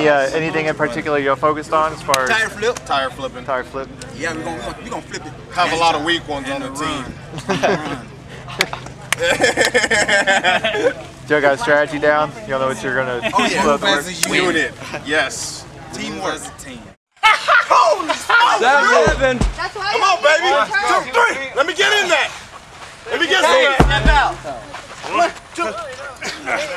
anything in particular you're focused on as far as tire flip? Tire flipping. Tire flip. Yeah, we're gonna flip it. Have a lot of weak ones on the team. Do you got a strategy down? You don't know what you're gonna. Oh yeah, flip fast as you Unit. Yes. Teamwork as a team. Holy smokes! Seven. Come on, baby. 2, 3. Let me get in that. Let me get some of that. 1, 2.